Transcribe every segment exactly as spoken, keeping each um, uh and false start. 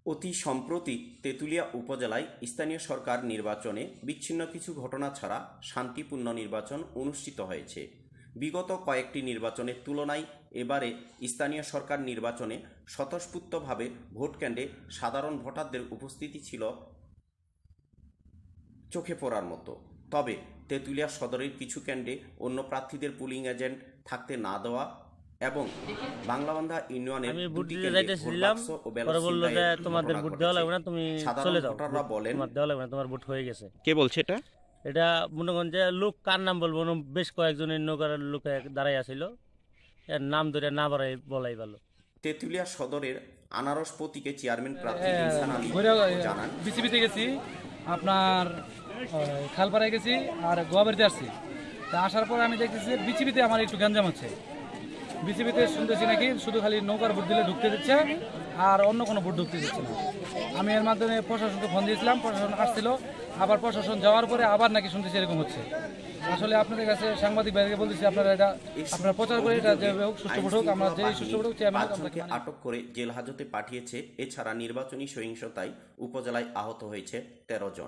অতি সম্প্রতি তেঁতুলিয়া উপজেলায় স্থানীয় সরকার নির্বাচনে বিচ্ছিন্ন কিছু ঘটনা ছাড়া শান্তিপূর্ণ নির্বাচন অনুষ্ঠিত হয়েছে। বিগত কয়েকটি নির্বাচনের তুলনায় এবারে স্থানীয় সরকার নির্বাচনে স্বতঃস্ফূর্তভাবে ভোটকেন্দ্রে সাধারণ ভোটারদের উপস্থিতি ছিল চোখে পড়ার মতো। তবে তেঁতুলিয়া সদরের কিছু কেন্দ্রে অন্য প্রার্থীদের পুলিং এজেন্ট থাকতে না দেওয়া এবং বাংলাবান্ধা ইউনিয়নের দুটি কেন্দ্রে ভোট বাক্স ও ব্যালট ছিনতাইয়ের তোমাদের ভোট দেওয়া লাগবে না, তুমি চলে যাও, ভোটাররা বলেন তোমার দেওয়া লাগবে না, তোমার ভোট হয়ে গেছে। কে বলছে এটা? এটা মনে করেন যে লোক কার নাম বলবো, বেশ কয়েকজনের নৌকার লোকে দাঁড়াই আসিল, এর নাম ধরে না বাড়াই বলাই ভালো। তেঁতুলিয়া সদরের আনারস প্রতীকে চেয়ারম্যান প্রার্থী ইনসান আলী জানান, বিসিবিতে গেছি, আপনার খালপাড়ায় গেছি আর গোয়াবাড়িতে আসছি। তা আসার পর আমি দেখতেছি বিসিবিতে আমার একটু গ্যাঞ্জাম হচ্ছে। বিসিবিতে শুনতেছি নাকি শুধু খালি নৌকার ভোট দিলে ঢুকতে দিচ্ছে আর অন্য কোনো ভোট ঢুকতে দিচ্ছে না। আমি এর মাধ্যমে প্রশাসনকে ফোন দিয়েছিলাম, প্রশাসন আসছিল, আবার প্রশাসন যাওয়ার পরে আবার নাকি শুনতেছি এরকম হচ্ছে। আসলে আপনাদের কাছে সাংবাদিক ভাইকে বলতেছি, আপনারা এটা আপনারা প্রচার করে এটা যেভাবে হোক সুষ্ঠু ভোট হোক, আমরা যেই সুষ্ঠু ভোট হোক পাঁচজনকে আটক করে জেল হাজতে পাঠিয়েছে। এছাড়া নির্বাচনী সহিংসতায় উপজেলায় আহত হয়েছে তেরো জন।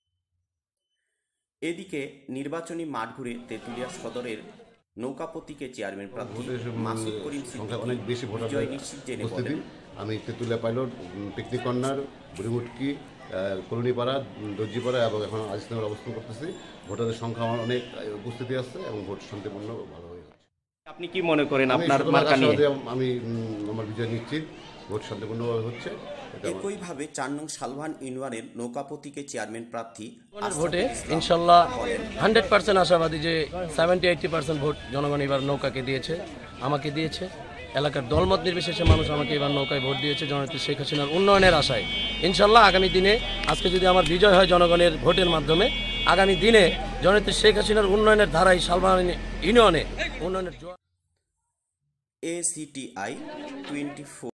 এদিকে নির্বাচনী মাঠ ঘুরে তেঁতুলিয়া সদরের নৌকা প্রতীকে চেয়ারম্যান প্রার্থী মাসুদ করিম অনেক বেশি ভোটার নিশ্চিত জেনে উপস্থিতি। আমি Tentulia pilot, picnic corner, Burimutki, Colonipara, Darjipara এবং এখন আজিজনগর অবস্থান করতেছি। ভোটারের সংখ্যা আমার অনেক উপস্থিতি আছে এবং ভোট শান্তিপূর্ণ ভালো হয়ে যাচ্ছে। আপনি কি মনে করেন আপনার মার্কা নিয়ে? আমি আমার বিজয় নিশ্চিত, ভোট শান্তিপূর্ণভাবে হচ্ছে। একইভাবে চার নং সালভান ইউনিয়নের নৌকা প্রতীকে চেয়ারম্যান প্রার্থী ভোটে ইনশাল্লাহ হান্ড্রেড পার্সেন্ট আশাবাদী যে সেভেন্টি এইটটি পার্সেন্ট ভোট জনগণ এবার নৌকাকে দিয়েছে, আমাকে দিয়েছে। এলাকার দলমত নির্বিশেষে মানুষ আমাকে এবার নৌকায় ভোট দিয়েছে জননেত্রী শেখ হাসিনার উন্নয়নের আশায়। ইনশাল্লাহ আগামী দিনে, আজকে যদি আমার বিজয় হয় জনগণের ভোটের মাধ্যমে, আগামী দিনে জননেত্রী শেখ হাসিনার উন্নয়নের ধারায় সালভান ইউনিয়নে উন্নয়নের A C T I twenty four.